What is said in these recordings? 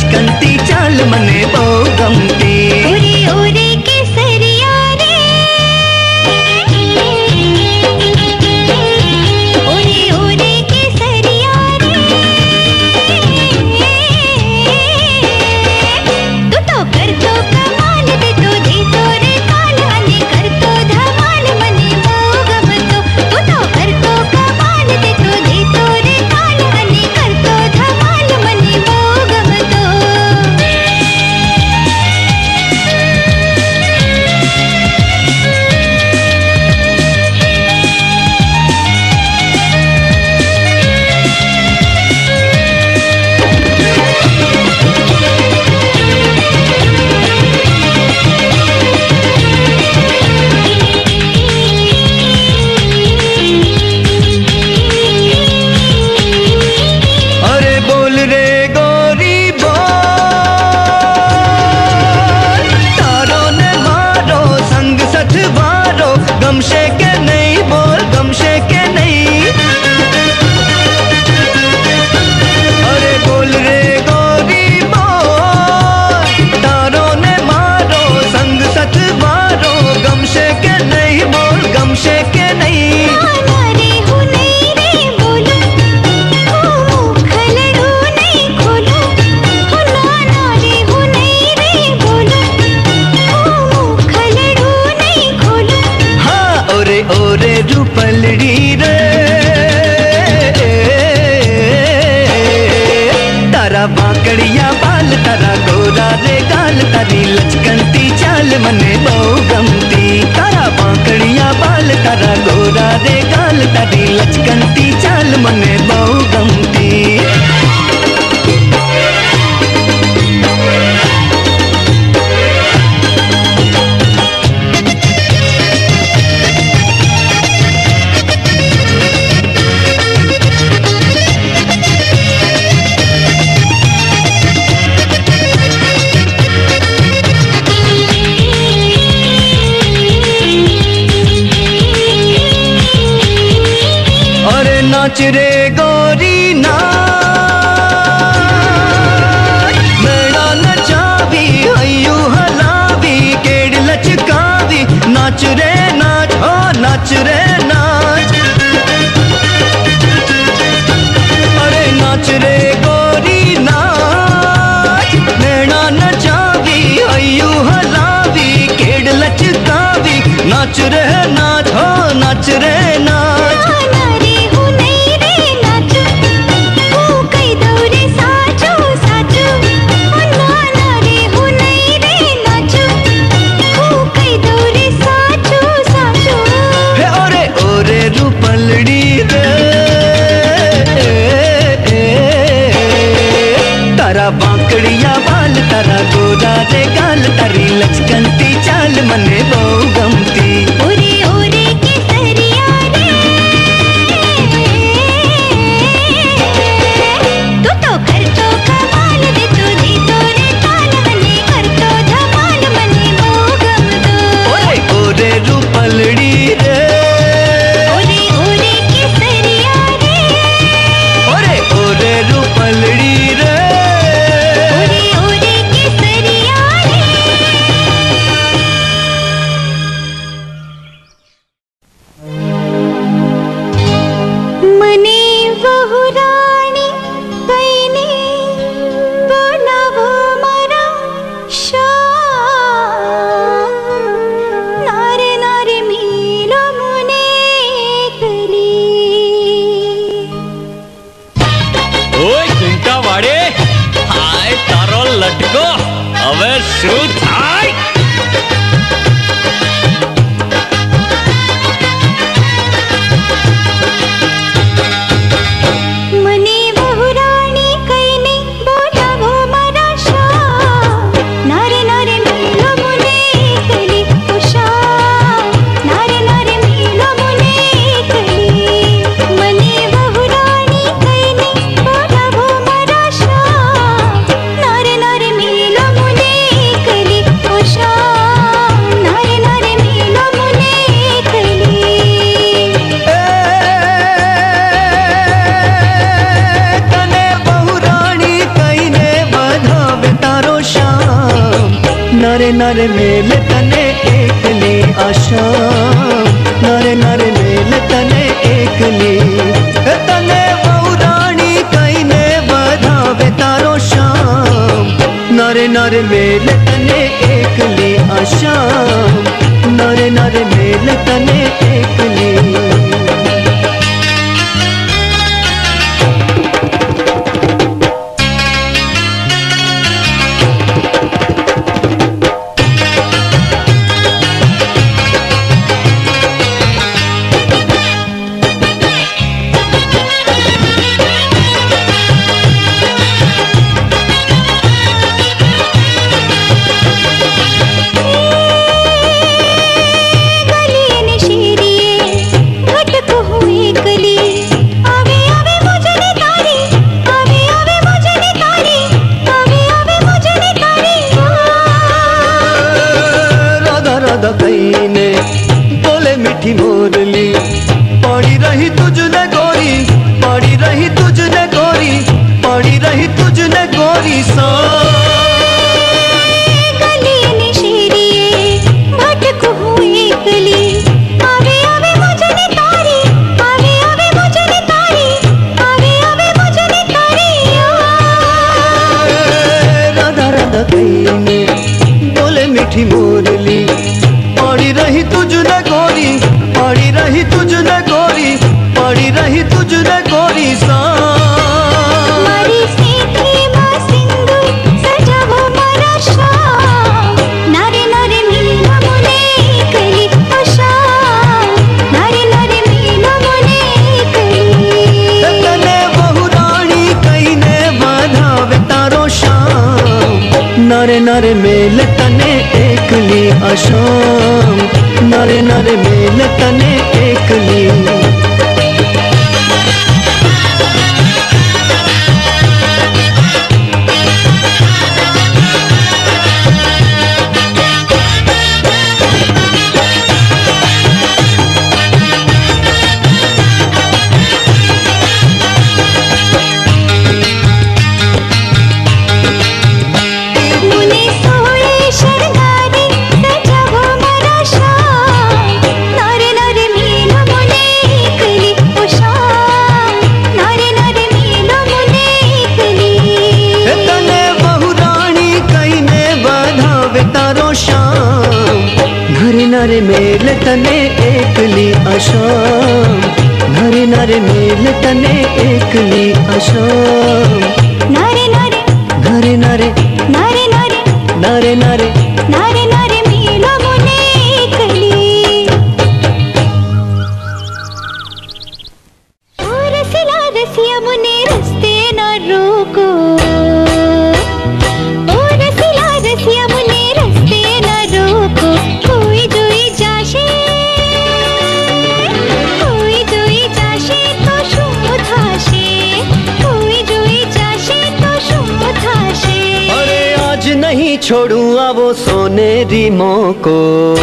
लचकंती चाल मने बहु गमती। ओरे ओरे केसरिया रे, ओरे ओरे केसरिया रे, तू तो करतो कमाल दे तो दे तो रे काल आणि करतो धमाल मने बहु गमतो। तू तो करतो कमाल दे तो दे तो रे काल आणि करतो धमाल मने बहु गमतो। अरे बोल रे गोरी बोल, तारों ने मारो संग सठ वारो, गमशे के नहीं बोल गमशे के नहीं। अरे बोल रे गोरी बोल, तारों ने मारो संग सठ वारो, गमशे के नहीं बोल गमशे के नहीं। नाना रे हूँ नहीं रे बोलो, खलड़ू नहीं खोलो, नाना रे हूँ नहीं रे बोलो, खलड़ू नहीं खोलो। हाँ ओरे ओरे रूपलड़ी रे, तारा बांकड़िया बाल तारा गोरा रे गाल, तारी लचकंती चाल मने बहु गमती। तारा बांकड़िया बाल तारा गोरा रे गाल, तारी लचकंती चाल मने बहु गमती। अरे नाच रे गोरी नाच, मेरा नचावी अयू हलावी केड़ लचकावी, नाच रे नाच हो नाच रे नाच। अरे नाच रे गोरी नाच, मेरा नचावी अयू हलावी केड़ लचकावी, नाच रे नाच हो नाच रे नाच। नाना रे हूँ नहीं रे नाचो, कई दौरे साचो साचो, नाना रे हूँ नहीं रे नाचो, कई दौरे साचो साचो। हे ओरे ओरे रूपलड़ी रे, तारा बांकड़िया बाल तारा गोरा रे गाल, तारी लचकंती चाल मने बहु गमती। ओरे ओरे केसरिया रे, तू तो करतो कमाल दे तो दे तो रे काल आणि करतो धमाल मने बहु गमतो। ओरे ओरे रूपलड़ी रे, ओरे ओरे केसरिया रे, ओरे ओरे रूपलड़ी रे। ओरे ओरे केसरिया रे। नारे मेल तने एकली आशाम, नारे नारे मेल तने एकली तने बहुराणी कईने बधावे तारो शाम, नारे नारे मेल तने एकली आशाम, नारे नारे मेल तने एकली। कईने बोले मीठी मोरली पड़ी रही तुझने गोरी, पड़ी रही तुझने गोरी, पड़ी रही तुझने गोरी सा गली निशेरिए भटकू हूँ एकली, आवे आवे मुझे तारी, आवे आवे मुझे तारी, आवे आवे मुझे तारी। राधा राधा कईने बोले मीठी मोरली पड़ी रही तुझने गोरी, पड़ी रही तुझने गोरी, पड़ी रही तुझने गोरी सा मारी सीधी माँ सिंधु सजावो मारा शाम, नारे नारे मीना मुने एकली आशाम, नारे नारे मीना मुने एकली तने बहुराणी कईने बधावे तारो शाम, नारे नारे मेल तने एकली आशाम, नारे नारे मेल तने एकली। मुने सोहळे शृंगारी सजावो मारा शाम, नारे नारे मीना मुने एकली ओ शाम, नारे नारे मीना मुने एकली तने बहुराणी कईने बधावे तारो शाम, नारे नारे मेल तने एकली आशाम, नारे नारे मेल तने एकली आशाम, नारे नारे नारे नारे नारे नारे नारे नारे नारे नारे मीना मुने एकली। ओ रसिला रसिया मुने रस्ते न रोको, ओ रसिला रसिया मुने रस्ते न रोको, कोई जोई जाशे, कोई जोई जाशे तो शुम थाशे, कोई जोई जाशे तो शुम थाशे। अरे आज नहीं छोड़ूं आवो सोनेरी मों को,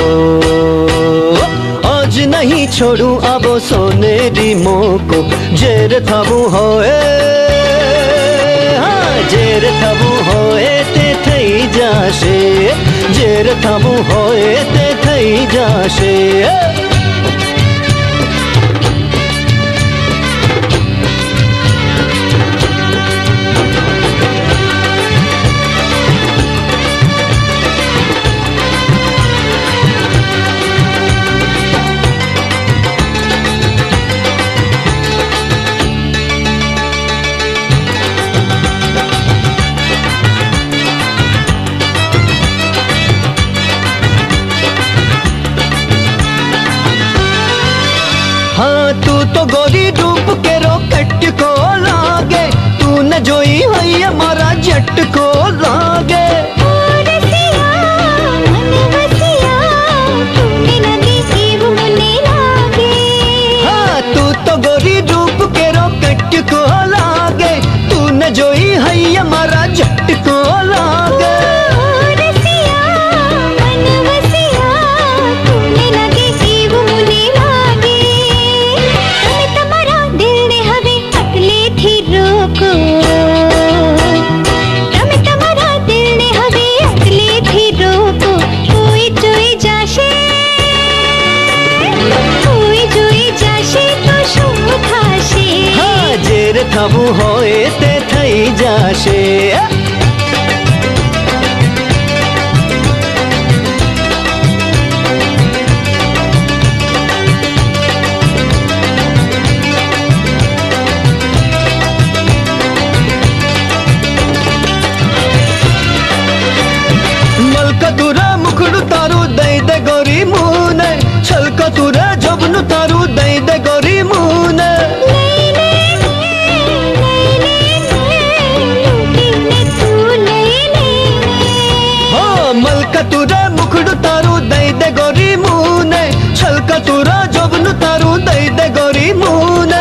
आज नहीं छोड़ूं आवो सोनेरी मों को, जेर थाबू होए, हाँ जेर थाबू होए ते थई जाशे, जेर थाबू होए ते थई जाशे। हाँ तू तो गोरी रूप के रोकट को लागे, तू न जोई हुई हमारा जट को लागे। ओ रसिया मन वसिया तूने लगी जीव मुने लागे, हाँ तू तो गोरी रूप के रोकट को लागे, तू न जोई हुई हमारा जट को लागे। ओ रसिया मन वसिया तूने लगी जीव मुने लागे, तमे तमारा दिल ने हवे अकले थी रोको, तमे थाबू होए ते थई जाशे। मलकतुरा मुखड़ू तारू दई दे गोरी मुने, छलकतुरा जबनु तारू दई दे गोरी मुने। मलकतुरा मुखड़ू तारू दई दे गोरी मुने, छलकतुरा जबनु तारू दई दे गोरी मुने।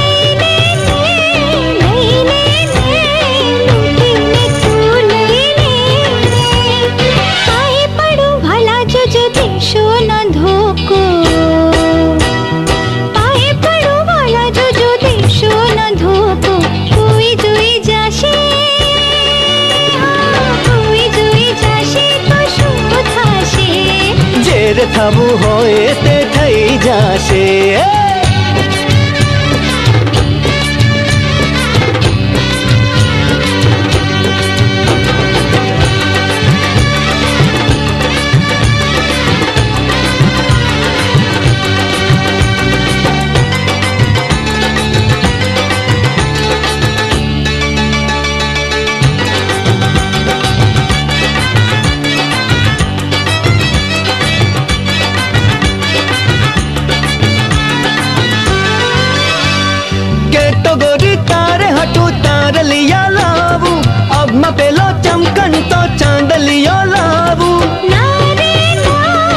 जेर थाबू होए ते थई जाशे। गोरी तारे हटू तार लिया लावू, अब मैं पेलो चमकन तो चांद लिया लावू। नारे ना,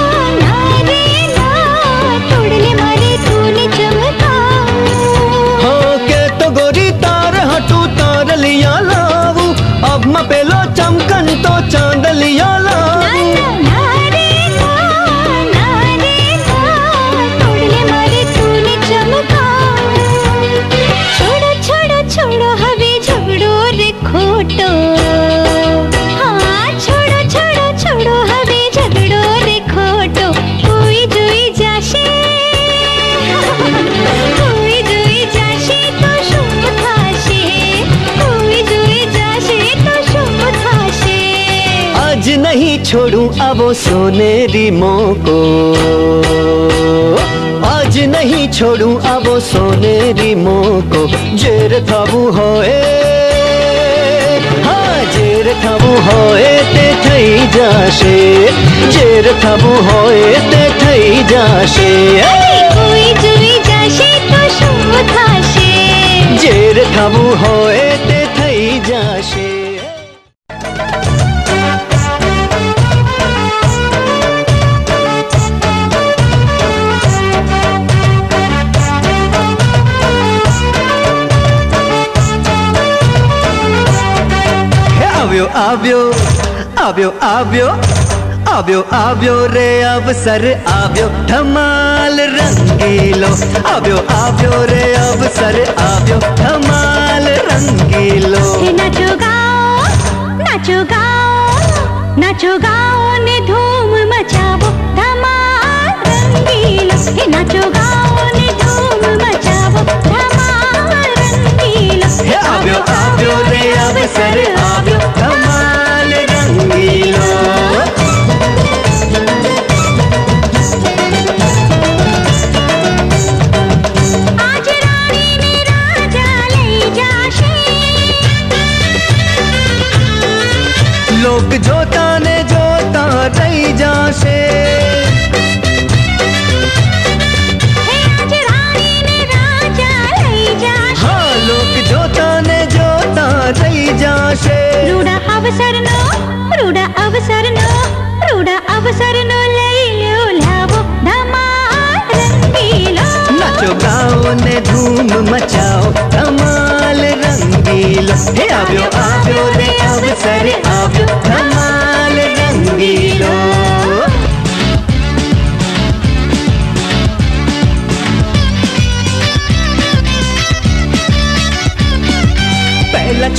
तोड़ले मारे तूने चमकाऊ। हो के तो गोरी तारे हटू तार लिया लावू, अब मैं पेलो चमकन तो चांद लिया लावू। तोड़ले मारे तूने चमकाऊ। छोड़ो हवे झगड़ो रे खोटो, हाँ छोड़ो छोड़ो छोड़ो हवे झगड़ो रे खोटो। कोई जोई जाशे, कोई जोई जाशे तो शुभ थाशे, कोई जोई जाशे तो शुभ थाशे। आज नहीं छोड़ू अब सोनेरी मोको, आज नहीं छोड़ू अब सोनेरी मोको। जेर थाबू होए, हाँ जेर थाबू होए ते थई जाशे, जेर थाबू होए ते थई जाशे। कोई जुई जाशे तो शुभ थाशे, जेर थाबू होए ते थई जाशे। आव्यो आव्यो आव्यो आव्यो आव्यो रे अवसर आव्यो धमाल रंगीलो। आव्यो आव्यो रे अवसर आव्यो धमाल रंगीलो। नाचो गाओ नाचो गाओ नाचो गाओ ने धूम मचावो धमाल रंगीलो। नाचो गाओ ने धूम मचावो धमाल रंगीलो। आव्यो आव्यो रे अवसर आव्यो धमाल रंगीलो। आज रानी ने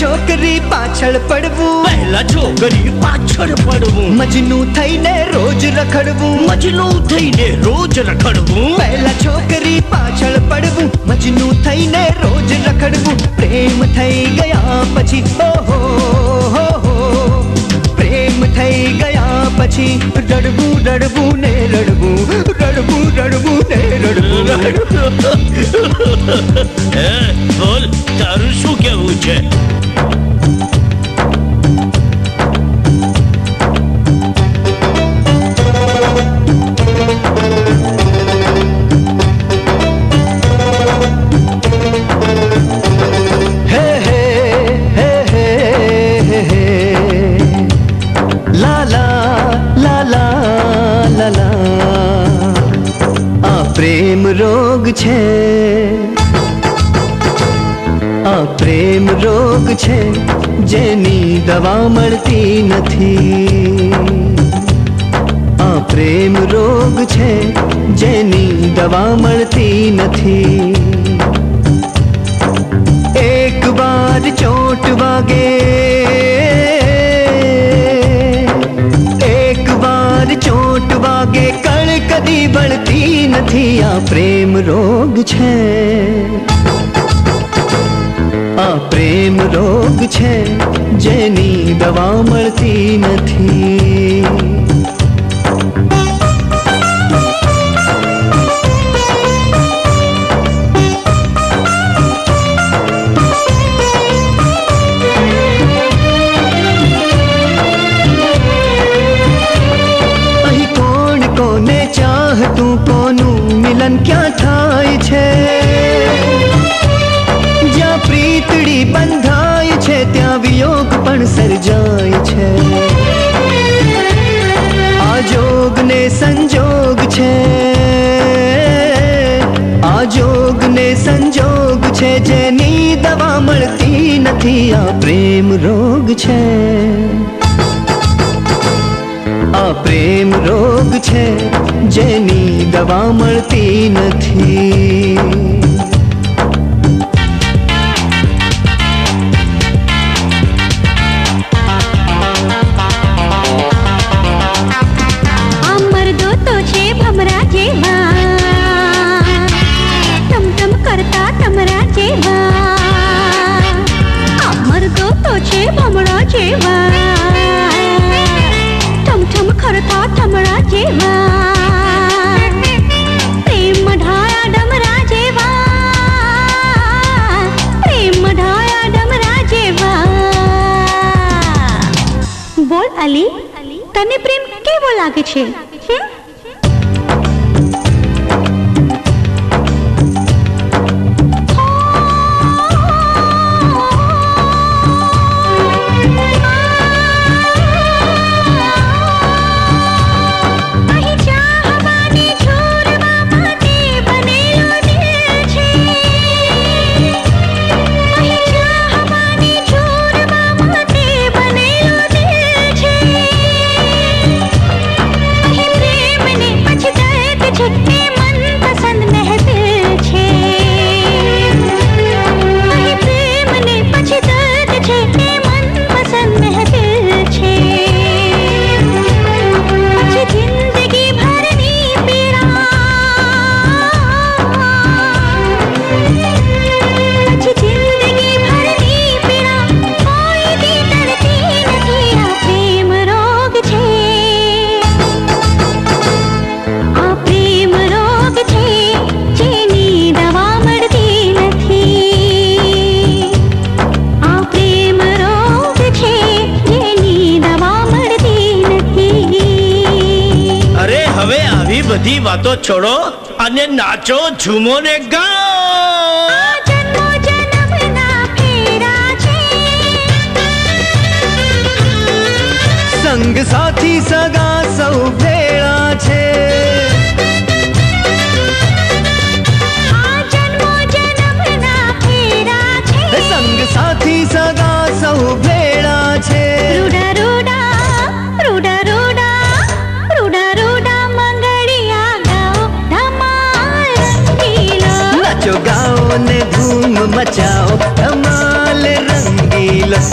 छोकरी पाछड़ पड़वू, पहला छोकरी पाछड़ पड़वू, मजनू थईने रोज रखड़वू, मजनू थईने रोज रखड़वू, पहला छोकरी पाछड़ पड़वू, मजनू थईने रोज रखड़वू, प्रेम थई गया पछी हो, प्रेम थई गया पछी रड़बू रड़बू ने रड़बू, रड़बू रड़बू ने रड़बू। बोल तारू શું કહેવું છે? પ્રેમ રોગ છે, આ પ્રેમ રોગ છે જેની દવા મળતી નથી, આ પ્રેમ રોગ છે જેની દવા મળતી નથી। એક વાર ચોટ વાગે, એક વાર ચોટ વાગે કણ કદી બળતી નથી, આ પ્રેમ રોગ છે, આ પ્રેમ રોગ છે જેની દવા મળતી નથી। ચાહતું કોનું મિલન ક્યાં થાય છે, જ્યાં પ્રીતડી બંધાય છે ત્યાં વિયોગ પણ સર્જાય છે। આ જોગ ને સંજોગ છે, આ જોગ ને સંજોગ છે જેની દવા મળતી નથી, આ પ્રેમ રોગ છે, આ પ્રેમ રોગ છે જેની દવા મળતી નથી। આ મર્દો તો છે ભમરા જેવા, ટમટમ કરતા તમરા જેવા, આ મર્દો તો છે ભમરા જેવા, ખરતા થમડા જેવા, પ્રેમ ઢાયા ડમરા જેવા, પ્રેમ ઢાયા ડમરા જેવા। બોલ અલી, તને પ્રેમ કેવો લાગે છે? બધી વાતો છોડો અને નાચો, ઝૂમો ને ગાઓ। જન્મો જન્મના ફેરા છે, સંગ સાથી સગા સૌ ભેળા છે, આ જન્મો જન્મના ફેરા છે, સંગ સાથી સગા સૌ ભેળા છે। રૂડા રૂડા રૂડા રૂડા રૂડા રૂડા મંગળિયા ગાઓ, ધમાલ રંગીલો નાચો ગાઓ ને ધૂમ મચાઓ, ધમાલ રંગીલો।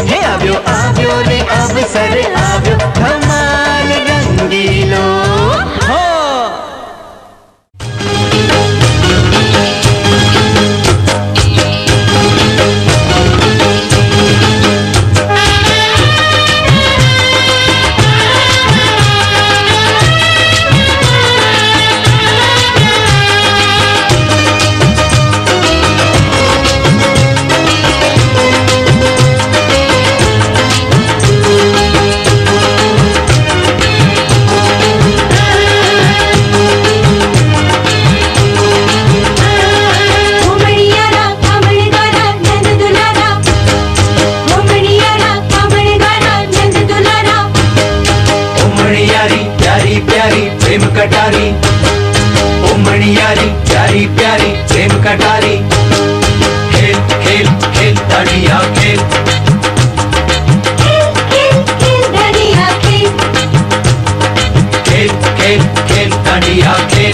अरे आव्यो धमाल रंगीलो हो। प्रेम कटारी ओ मणियारी प्यारी प्यारी प्रेम कटारी खेल खेल खेल दाड़िया खेल दाड़िया खेल खेल खेल खेल दाड़िया खेल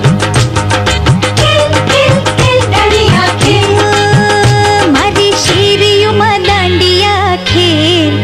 दाड़िया खेल मारी शेरियो मा दांडिया खेल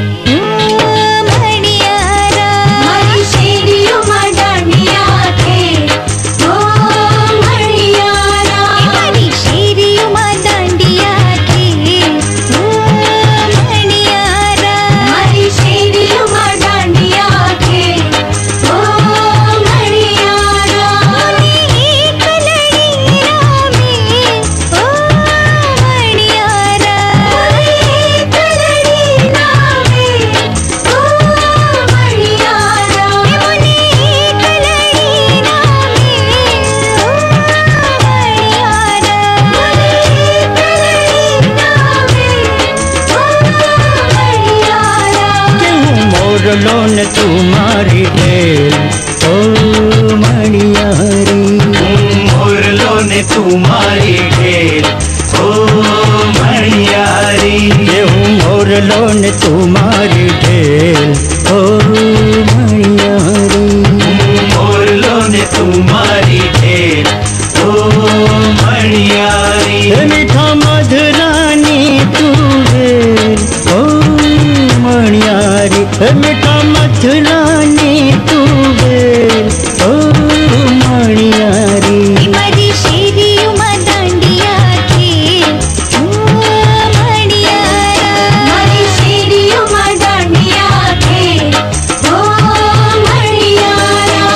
मणियारा मारी शेरियो मा दांडिया खेल ओ मणियारा मारी शेरियो मा दांडिया खेल ओ मणियारा मारी शेरियो मा दांडिया खेल ओ मणियारा एक लड़ीरा में ओ मणियारा एक लड़ीरा में ओ मणियारा मुने एक लड़ीरा में ओ मणियारा मुने एक लड़ीरा में ओ मणियारा केहूं मोरलो ने तुम्हारी ढेल ओ मणियारी मोरलो ने तुम्हारी ढेल ओ मणियारी केहूं मोरलो ने तुम्हारी ढेल ओ मणियारी मोरलो ने तुम्हारी ढेल ओ मणियारी हे मीठा मधुरानी तू वेल ओ मणियारी हे मीठा मधुरानी तू वेल ओ मणियारी मारी शेरियो मा दांडिया खेल ओ मणियारा मारी शेरियो मा दांडिया खेल ओ मणियारा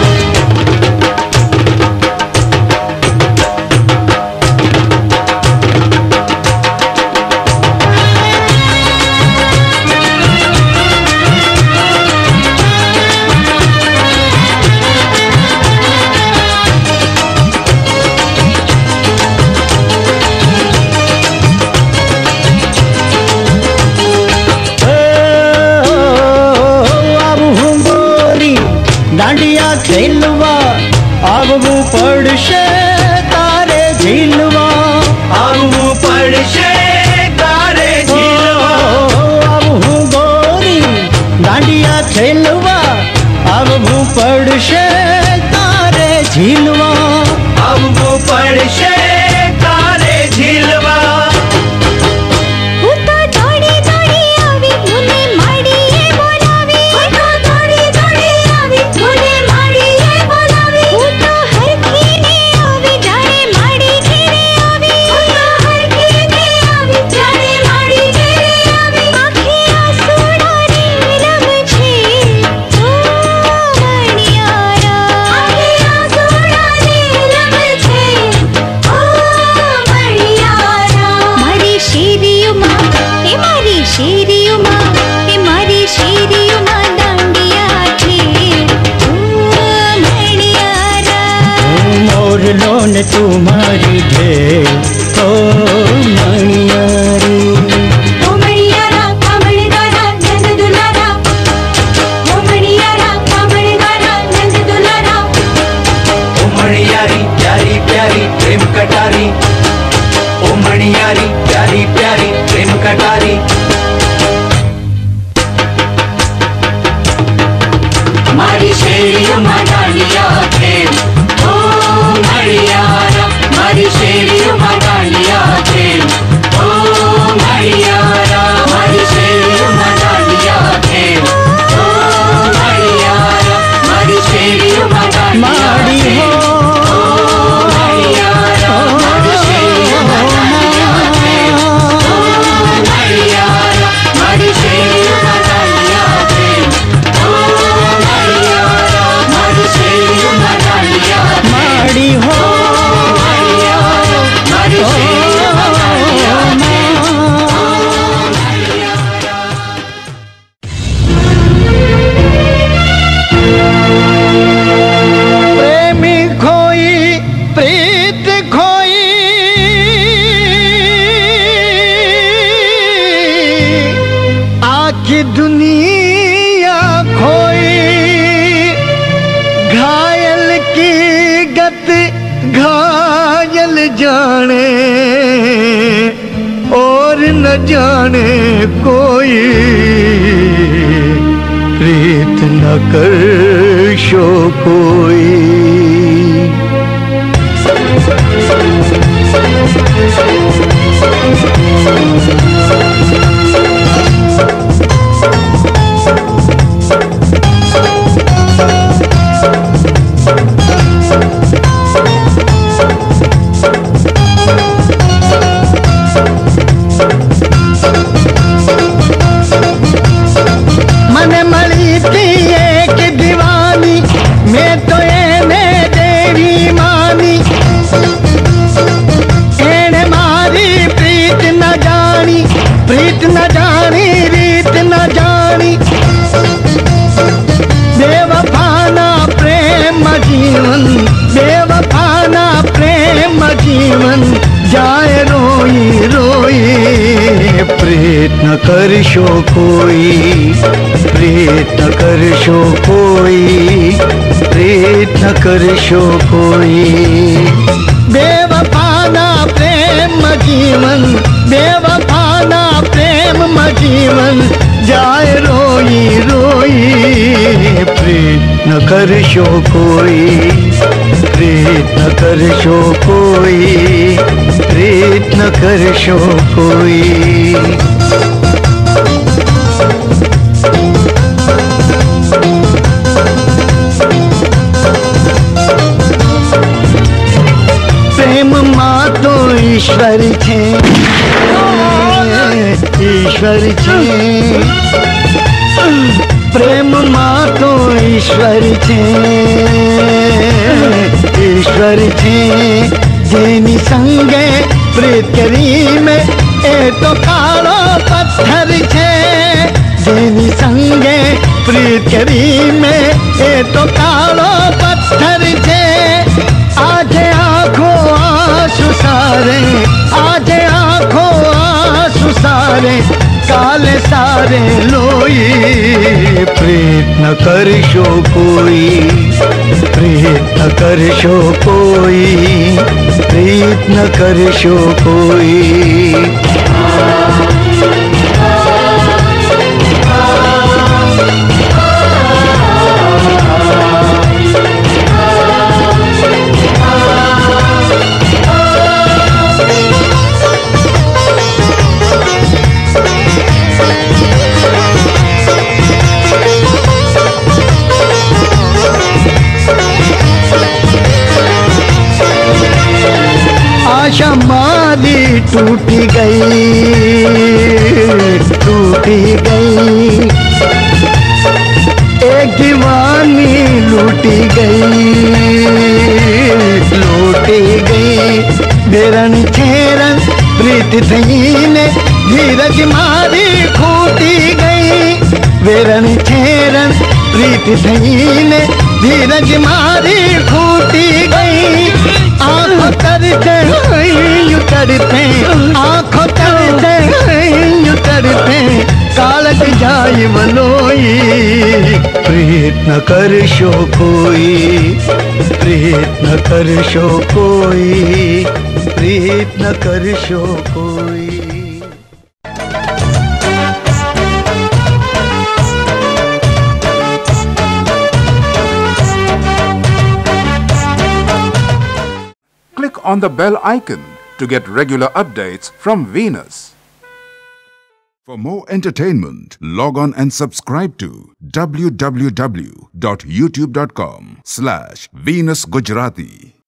दांडिया खेलवा आवू पड़शे तारे झीलवा आवू पड़शे तारे झीलवा आवू गोरी दांडिया खेलवा आवू पड़शे तारे झीलवा आवू पड़शे तारे झीलवा तो दौड़ी दौड़ी आवी मुने माड़ीए बोलावी तो दौड़ी दौड़ी आवी मुने माड़ीए बोलावी तो हर खीने आवी जाने माड़ी घेरे आवी तो हर खीने आवी जाने माड़ी घेरे आवी आँखियाँ सोना नीलम छे ओ मणियारा आँखियाँ सोना नीलम छे ओ मणियारा मारी शेरियो मा ए मारी शेरियो मा ए मारी शेरियो मा दांडिया खेल ओ मणियारा मोरलो ने तुम्हारी ढेल ओ मणियारी ओ मणियारा कामणदारा नंद दुलारा ओ मणियारा कामणदारा नंद दुलारा ओ मणियारी प्यारी प्यारी प्रेम कटारी ओ मणियारी प्यारी प्यारी प्रेम कटारी मारी शेरियो मा दांडिया खेल ओ मणियारा मारी शेरियो मा दांडिया खेल ओ मणियारा मारी शेरियो मा दांडिया खेल जाने कोई, प्रीत न कर शो कोई। मन मली थी एक दीवानी, मैं तो एने देवी मानी। एने मारी प्रीत न जानी, प्रीत न जानी, रीत न जानी। बेवफाना प्रेम जीवन, बेवफाना प्रेम जीवन, जाए रोई रोई। प्रीत न कर शो कोई, प्रीत न कर शो कोई, प्रीत न कर शो कोई। बेवफाना प्रेम जीवन, बेवफाना प्रेम जीवन, जाए रोई रोई। प्रीत न कर शो कोई, प्रीत न कर शो कोई, प्रीत न कर शो कोई। प्रेम माँ तो ईश्वर छे, ईश्वर छे। प्रेम माँ तो ईश्वर छे, ईश्वर छे। जेनी संगे प्रीत करी में ए तो कालो पत्थर छे। जेनी संगे प्रीत करी में ए तो कालो पत्थर छे। आज आँखों आंसू सारे, आज आँखों आंसू सारे, काले सारे लोई। प्रीत न कर शो कोई, प्रीत न कर शो कोई, प्रीत न कर शो कोई। आशा मारी टूटी गई, टूटी गई। एक दीवानी लूटी गई, लूटी गई। बेरन छेरन प्रीत थई ने धीरज मारी खूटी गई। बेरन छेरन प्रीत थई ने धीरज मारी खूटी गई। आँखों तरते यूं तरते, आँखों तरते यूं तरते, कालक जाई वलोई। प्रीत न कर शो कोई, प्रीत न कर शो कोई, प्रीत न कर शो कोई। Click on the bell icon to get regular updates from Venus. For more entertainment, log on and subscribe to www.youtube.com/Venus Gujarati.